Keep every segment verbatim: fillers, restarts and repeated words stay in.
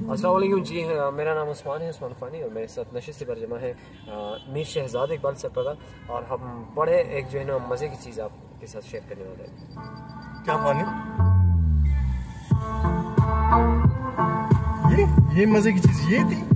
अस्सलाम वालेकुम जी, मेरा नाम उस्मान है, उस्मान फ़ानी, और मेरे साथ नशिस्त पर जमा है मीर शहजाद इकबाल सरपरा। और हम बड़े एक जो है ना मज़े की चीज़ आपके साथ शेयर करने वाले हैं। क्या फ़ानी? ये ये मज़े की चीज़ ये थी।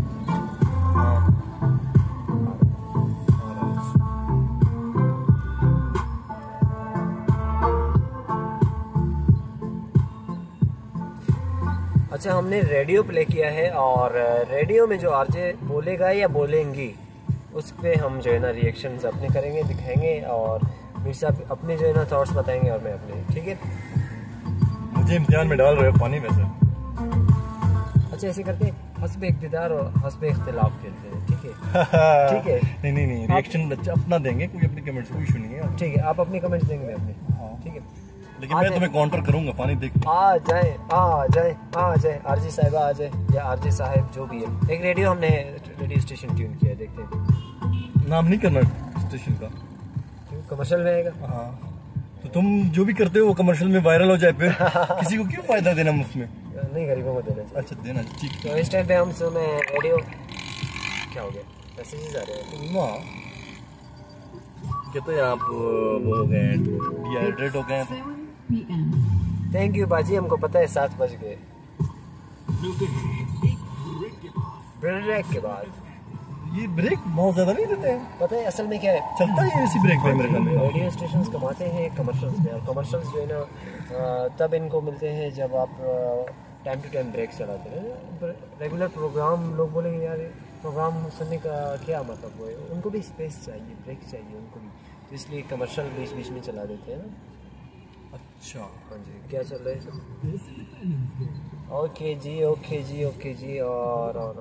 अच्छा, हमने रेडियो प्ले किया है और रेडियो में जो आरजे बोलेगा या बोलेंगी उस पे हम जो है ना रिएक्शंस अपने करेंगे, दिखाएंगे, और मेरे साथ अपने जो है ना थॉट्स बताएंगे और मैं अपने। ठीक है, मुझे इम्तिहान में डाल रहे हो पानी में से। अच्छा, ऐसे करते हैं, हस्ब इक़्तिदार और हस्ब इख्तिलाफ खेलते हैं। ठीक है ठीक है, नहीं नहीं नहीं, रिएक्शन बच्चा अपना देंगे, कोई अपने कमेंट्स कोई इशू नहीं है। ठीक है, आप अपने कमेंट्स देंगे, मैं अपने। हाँ ठीक है, लेकिन मैं तुम्हें काउंटर करूंगा पानी देख। आ जाए आ जाए आ जाए आरजे साहिबा आ जाए या आरजे साहिब जो भी है। एक रेडियो हमने रेडियो स्टेशन ट्यून किया है, देखते हैं। नाम नहीं करना स्टेशन का, कमर्शियल में आएगा। हाँ, तो तुम जो भी करते हो वो कमर्शियल में वायरल हो जाए, फिर किसी को क्यों फायदा देना मुफ्त में? नहीं, गरीबों को देना चाहिए। अच्छा, देना ठीक। तो इस टाइम पे हम सुने रेडियो। क्या हो गया? मैसेजेस आ रहे हैं। कहते हैं आप वो हो गए, डिहाइड्रेट हो गए। थैंक यू बाजी, हमको पता है सात बज गए। ब्रेक के बाद ये ब्रेक बहुत ज्यादा नहीं देते हैं। पता है असल में क्या है, चलता है इसी ब्रेक पे मेरे ख्याल में। रेडियो स्टेशन कमाते हैं कमर्शियल्स पे, और कमर्शियल्स जो है ना तब इनको मिलते हैं जब आप टाइम टू टाइम ब्रेक चलाते हैं। रेगुलर प्रोग्राम लोग बोलेंगे यार प्रोग्राम सुनने का क्या मतलब है, उनको भी स्पेस चाहिए, ब्रेक चाहिए उनको भी, तो इसलिए कमर्शियल बीच बीच में चला देते हैं ना। अच्छा, हाँ जी, क्या चल रहा है? ओके जी, ओके जी, ओके जी। और और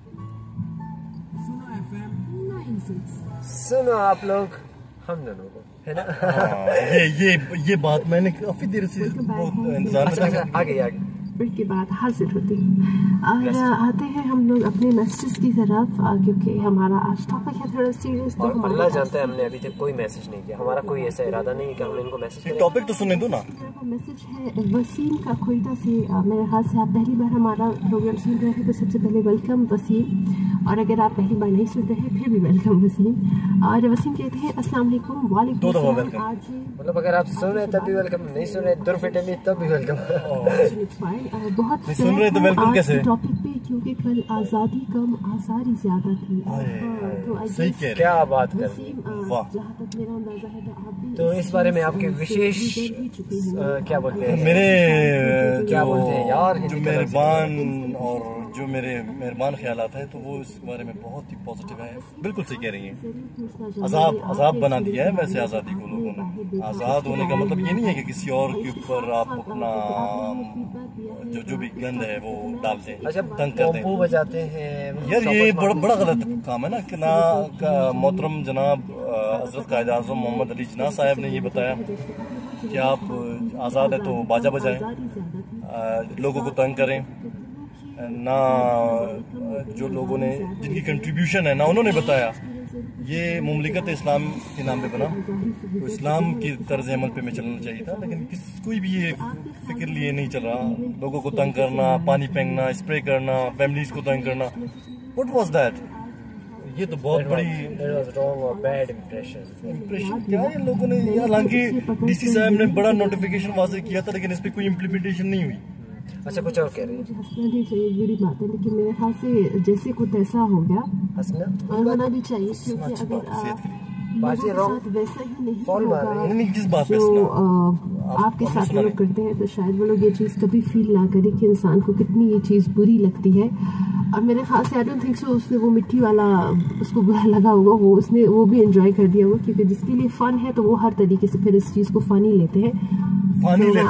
सुनो आप लोग, हम दोनों को, है ना? ये ये ये बात मैंने काफी देर से बहुत इंतजार में था। आगे आगे ब्रेक के बाद हाजिर होती और आते हैं हम लोग अपने मैसेज की तरफ, क्योंकि हमारा आज टॉपिक है थोड़ा सीरियस। तो अल्लाह जानता है हमने अभी तक कोई मैसेज नहीं किया, हमारा कोई ऐसा इरादा नहीं है कि हम इनको मैसेज करें। टॉपिक तो सुनने दो ना। मैसेज है वसीम का कोयटा से। मेरे ख्याल से आप पहली बार हमारा प्रोग्राम सुन रहे हैं, तो सबसे पहले वेलकम वसीम, और अगर आप पहली बार नहीं सुन रहे हैं फिर भी वेलकम वसीम। और वसीम कहते हैं अस्सलाम वालेकुम। वालेकुम सलाम। मतलब अगर आप सुन रहे हैं तब भी वेलकम, नहीं सुन रहे दुर्फिटे में तब भी वेलकम। बहुत सुन रहे तो वेलकम कैसे? टॉपिक पे, क्योंकि कल आज़ादी कम आज़ारी ज्यादा थी। तो सही कह रहे हैं। क्या बात कर, जहाँ तक मेरा अंदाजा है तो आप भी तो इस बारे में आपके विशेष क्या बोलते हैं, मेरे क्या बोलते हैं यार, जो मेहरबान और जो मेरे मेहरबान ख्यालात हैं, तो वो इस बारे में बहुत ही पॉजिटिव है। बिल्कुल सही कह रही हैं। अजाब अजाब बना दिया है वैसे आज़ादी को लोगों ने। आज़ाद होने का मतलब ये नहीं है कि किसी और के ऊपर आप अपना जो जो भी गंद है वो डालते हैं, अच्छा तंग करते हैं, बजाते हैं यार। ये बड़ा बड़ा गलत काम है ना कि ना मोहतरम जनाब हजरत कायद आज़म मोहम्मद अली जिन्ना साहब ने ये बताया कि आप आज़ाद है तो बाजा बजाएं, लोगों को तंग करें ना। जो लोगों ने जिनकी कंट्रीब्यूशन है ना, उन्होंने बताया ये मुमलिकत इस्लाम के नाम पे बना, तो इस्लाम की तर्ज अमल पे में चलना चाहिए था, लेकिन किस कोई भी ये फिक्र लिए नहीं चल रहा। लोगों को तंग करना, पानी फेंकना, स्प्रे करना, फैमिलीज को तंग करना, व्हाट वाज दैट? ये तो बहुत बड़ी इम्प्रेशन क्या है लोगों ने। हालांकि डीसी साहब ने बड़ा नोटिफिकेशन वाज़ेह किया था, लेकिन इस पे कोई इम्प्लीमेंटेशन नहीं हुई। अच्छा, कुछ और कह रहे हैं? हंसना भी चाहिए, बुरी बात है, लेकिन मेरे ख्याल से जैसे कुछ ऐसा हो गया हंसना और होना भी चाहिए, क्योंकि अगर बाजी रॉन्ग वैसा ही नहीं फॉल मार रहे हैं। नहीं, जिस बात पे जो आपके साथ वो लोग करते हैं, तो शायद वो लोग ये चीज़ कभी फील ना करें कि इंसान को कितनी ये चीज़ बुरी लगती है। और मेरे ख्याल से आई डोंट थिंक सो उसने वो मिट्टी वाला उसको बुरा लगा होगा, वो उसने वो भी एंजॉय कर दिया होगा, क्योंकि जिसके लिए फन है तो वो हर तरीके से फिर इस चीज़ को फनी लेते हैं। पानी लेते हैं,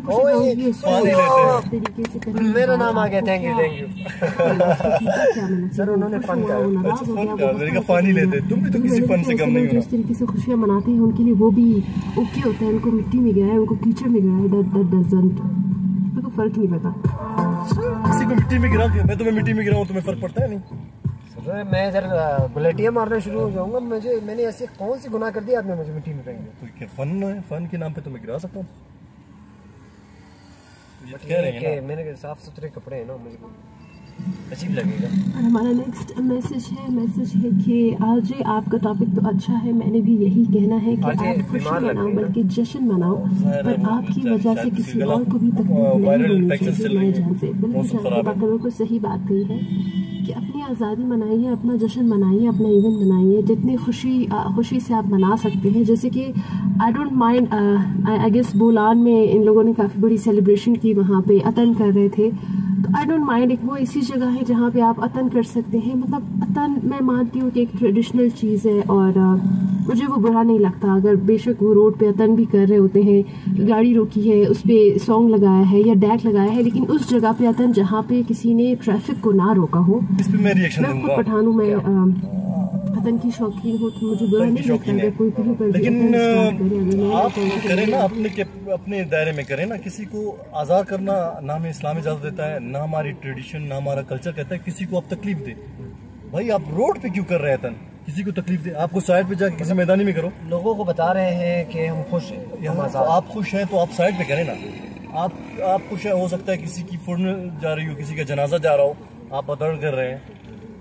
मेरा नाम आ गया। Thank you thank you sir, उन्होंने फन करा। पानी लेते हैं, तुम भी तो किसी फन से कम नहीं हो। जिस तरीके से खुशियाँ मनाते हैं उनके लिए वो भी ओके होता है। उनको मिट्टी में गिराए, उनको कीचड़ में गिराए, तो फर्क नहीं पड़ता। किसी को मिट्टी में गिरा के, मैं तुम्हें मिट्टी में गिराऊं तुम्हें फर्क पड़ता है नहीं? सर मैं इधर बुलेटियाँ मारना शुरू हो जाऊंगा। मुझे मैंने ऐसे कौन सी गुनाह कर दिया आपने मुझे मिट्टी में फेंक दिया? तो क्या फन है, फन के नाम पे तुम्हें गिरा सकता हूँ। कह रहे हैं मेरे साफ सुथरे कपड़े हैं ना, मुझे अजीब लगेगा। और हमारा नेक्स्ट मैसेज है मैसेज है कि आज आपका टॉपिक तो अच्छा है, मैंने भी यही कहना है कि आप खुशी मनाओ बल्कि जश्न मनाओ, पर आपकी वजह से किसी और को भी तकलीफ नहीं होनी चाहिए। मैं जान से बिल्कुल डॉक्टरों को सही बात कही है कि अपनी आज़ादी मनाइए, अपना जश्न मनाइए, अपना इवेंट मनाइए, जितनी खुशी खुशी से आप मना सकते हैं। जैसे कि I don't mind, I guess बोलान में इन लोगों ने काफ़ी बड़ी सेलिब्रेशन की, वहाँ पे अतन कर रहे थे, तो आई डोंट माइंड, एक वो ऐसी जगह है जहाँ पे आप अतन कर सकते हैं। मतलब अतन मैं मानती हूँ कि एक ट्रेडिशनल चीज़ है और uh, मुझे वो बुरा नहीं लगता अगर बेशक वो रोड पे अतन भी कर रहे होते हैं, गाड़ी रोकी है, उस पर सॉन्ग लगाया है या डैक लगाया है, लेकिन उस जगह पे अतन जहाँ पे किसी ने ट्रैफिक को ना रोका हो। मैं खुद पठान हूँ, मैं अतन की शौकीन हो, तो मुझे बुरा नहीं लगता अगर कोई भी कर, लेकिन आप करें ना अपने के अपने दायरे में करें ना। किसी को आज़ाद करना ना हमें इस्लाम इजाज़त देता है, ना हमारी ट्रेडिशन, ना हमारा कल्चर कहता है किसी को आप तकलीफ दे। भाई आप रोड पे क्यों कर रहे हैं तन, किसी को तकलीफ दे? आपको साइड पे जाके किसी मैदानी में करो। लोगों को बता रहे हैं कि हम खुश हैं, हम आज़ाद। आप खुश हैं तो आप साइड पे करें ना। आप आप खुश है, हो सकता है किसी की फुरन जा रही हो, किसी का जनाजा जा रहा हो, आप अदर कर रहे हैं।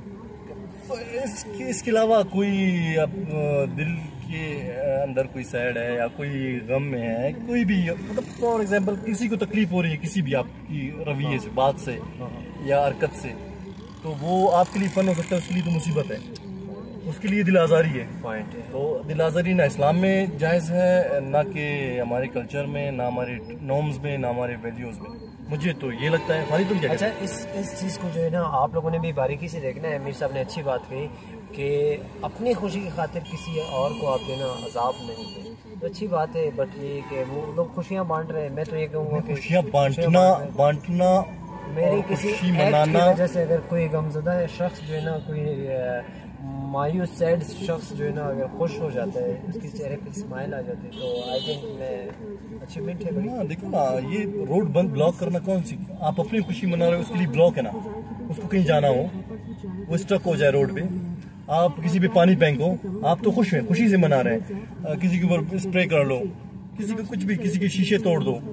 इसके इसके अलावा कोई दिल के अंदर कोई सैड है या कोई गम में है, कोई भी, मतलब फॉर एग्जांपल किसी को तकलीफ हो रही है किसी भी आपकी रवैये से, बात से या हरकत से, तो वो आपके लिए फन हो सकता है, उसके लिए तो मुसीबत है, उसके लिए दिल आज़ारी है। पॉइंट है। तो दिल आज़ारी ना इस्लाम में जायज़ है, ना कि हमारे कल्चर में, ना हमारे नॉर्म्स में, ना हमारे वैल्यूज़ में। मुझे तो ये लगता है। खाली तुम क्या? अच्छा, इस इस चीज़ को जो है ना आप लोगों ने भी बारीकी से देखना है। मीर साहब ने अच्छी बात कही कि अपनी खुशी की खातिर किसी और को आप जो है ना अजाब नहीं दें, तो अच्छी बात है। बट ये कि वो लोग खुशियाँ बांट रहे हैं, मैं तो ये कहूँगा कि खुशियाँ बांटना बांटना मेरी किसी एक्ट की वजह से अगर कोई गमज़दा है शख्स जो है ना, कोई मायूस सैड शख्स जो है ना अगर खुश हो जाता है, उसके चेहरे पे स्माइल आ जाती है, तो आई थिंक मैं अचीवमेंट है बड़ी। हाँ देखो ना, ये रोड बंद ब्लॉक करना कौन सी, आप अपनी खुशी मना रहे हो उसके लिए ब्लॉक है ना। उसको कहीं जाना हो, वो स्टक हो जाए रोड पे, आप किसी पे पानी फेंको, आप तो खुश हैं, खुशी से मना रहे हैं। किसी के ऊपर स्प्रे कर लो, किसी को कुछ भी, किसी के शीशे तोड़ दो,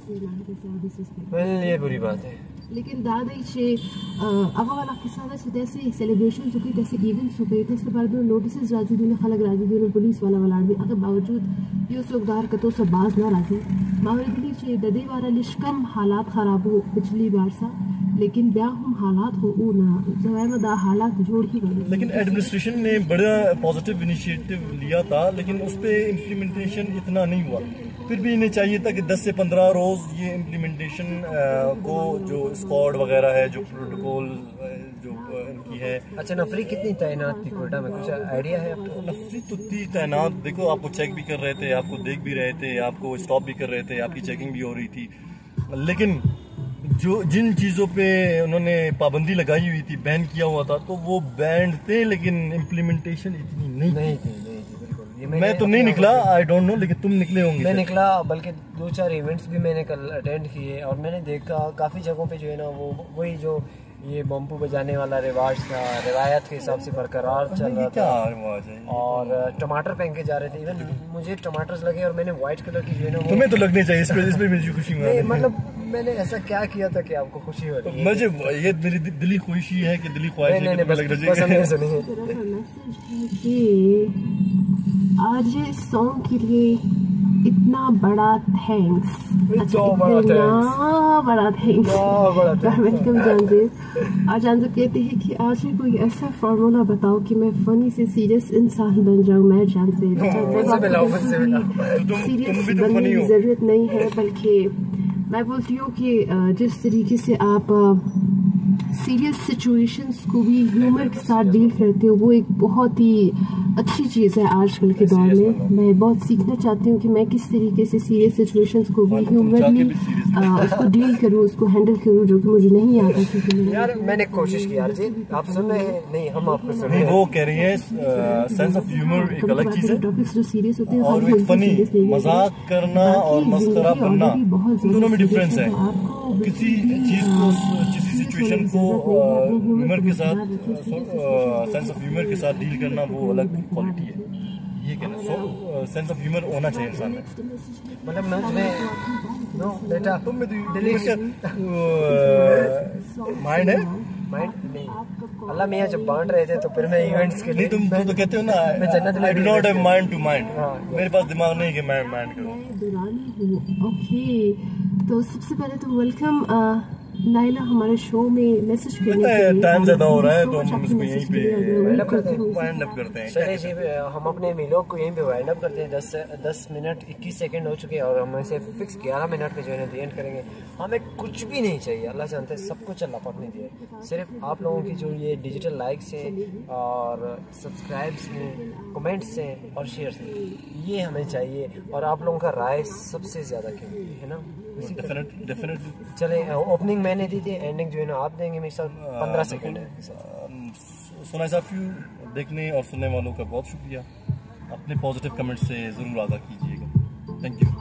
ये बुरी बात है। लेकिन दादाचे अगवाला किसादा से तैसे सेलिब्रेशन हो गई, तैसे इवेंट्स हो गए, तैसे बाद में नोटिस राजी दिन खलक राजी दिन पुलिस वाला वाला भी अगर बावजूद ये चौकदार का तो सब बाज ना राजी मावरदली चे ददे वाला लिशकम हालात खराब हो पिछली बार सा, लेकिन ब्याह हम हालात हो ऊ ना जवाब दा हालात जोड़ ही गए। लेकिन एडमिनिस्ट्रेशन ने बड़ा पॉजिटिव इनिशिएटिव लिया था, लेकिन उस पर इम्प्लीमेंटेशन इतना नहीं हुआ। फिर भी इन्हें चाहिए था कि दस से पंद्रह रोज ये इम्प्लीमेंटेशन को, जो स्क्वाड वगैरह है, जो प्रोटोकॉल जो इनकी है। अच्छा, नफरी कितनी तैनात थी कोयटा में, कुछ आइडिया है आपको? नफरी तो थी तैनात, देखो आपको चेक भी कर रहे थे, आपको देख भी रहे थे, आपको स्टॉप भी कर रहे थे, आपकी चेकिंग भी हो रही थी। लेकिन जो जिन चीज़ों पे उन्होंने पाबंदी लगाई हुई थी, बैन किया हुआ था, तो वो बैंड थे, लेकिन इम्प्लीमेंटेशन इतनी नहीं नहीं थी। नहीं थी बिल्कुल। ये मैं तो नहीं निकला, आई डोंट नो, लेकिन तुम निकले होंगे। मैं निकला, बल्कि दो चार इवेंट्स भी मैंने कल अटेंड किए, और मैंने देखा काफ़ी जगहों पे जो है ना वो वही जो ये बम्पू बजाने वाला रिवाज था, रिवायत के हिसाब से बरकरार चल रहा क्या था। रिवाज है? और टमाटर फेंक के जा रहे थे, इवन मुझे टमाटर लगे और मैंने व्हाइट कलर की जो है ना, तुम्हें तो लगने चाहिए, इस पे इस पे मुझे खुशी नहीं, मतलब मैंने ऐसा क्या किया था कि आपको खुशी हो रही है? मुझे ये मेरी दिली खुशी है कि दिली ख्वाहिश है कि लग रही है। आज इस सॉन्ग के लिए इतना बड़ा थैंक्स, अच्छा इतना बड़ा थैंक्स वेलकम जानजेब। आज जानजेब कहते हैं कि आज ही कोई ऐसा फार्मूला बताओ कि मैं फनी से सीरियस इंसान बन जाऊं। मैं जानजेब सीरियस बनने की जरूरत नहीं है, बल्कि मैं बोलती हूँ कि जिस तरीके से आप सीरियस सिचुएशंस को भी ह्यूमर के साथ डील करते हो, वो एक बहुत ही अच्छी चीज़ है आजकल के दौर में। मैं बहुत सीखना चाहती हूँ कि मैं किस तरीके से सीरियस सिचुएशंस को भी ह्यूमरली उसको डील करूँ, उसको हैंडल करूँ, जो कि मुझे नहीं आता। क्योंकि यार मैंने कोशिश की यार जी, आप सुन रहे हैं? नहीं, हम आपको सुन रहे हैं। वो कह रही है सेंस ऑफ ह्यूमर एक अलग चीज़ है, टॉपिक्स जो सीरियस होते हैं और एक फनी मजाक करना और मस्करा बनना, दोनों में डिफरेंस है। किसी चीज़ को, किसी सिचुएशन को ह्यूमर के साथ, सेंस ऑफ ह्यूमर के साथ डील करना, वो अलग क्वालिटी है। ये कहना, सो सेंस ऑफ ह्यूमर होना चाहिए इंसान में। मतलब मैं नो बेटा तुम में तो माइंड है। माइंड नहीं, अल्लाह मियाँ जब बांट रहे थे तो फिर मैं इवेंट्स के लिए, तुम तुम तो कहते हो ना, मैं जन्नत में I do not have mind to mind, हाँ। मेरे पास दिमाग नहीं है कि मैं माइंड करूं। मैं दुरानी हूँ। ओके, तो सबसे पहले तो वेलकम नाइला हमारे शो में मैसेज करने के लिए। टाइम ज्यादा हो रहा है तो हम इसको मैसेज यहीं के लिए पे अगर वाइंड उम्मीद अप करते करती हैं। हूँ वाइंड अप करते हैं। चलिए जी, हम अपने वीलॉग को यहीं पे वाइंड अप करते हैं। दस दस मिनट इक्कीस सेकंड हो चुके हैं और हम इसे फिक्स ग्यारह मिनट में जो है दी एंड करेंगे। हमें कुछ भी नहीं चाहिए, अल्लाह जानते हैं सब कुछ अल्लाह पाक ने दिया है। सिर्फ आप लोगों की जो ये डिजिटल लाइक्स हैं और सब्सक्राइब्स हैं, कमेंट्स हैं और शेयर्स हैं, ये हमें चाहिए। और आप लोगों का राय सबसे ज़्यादा कीमती है ना। Definitely definitely. चले, ओपनिंग मैंने दी थी, एंडिंग जो है ना आप देंगे। मेरे साथ पंद्रह सेकंड है। सुना साफी देखने और सुनने वालों का बहुत शुक्रिया। अपने पॉजिटिव कमेंट से ज़रूर आगाह कीजिएगा। Thank you.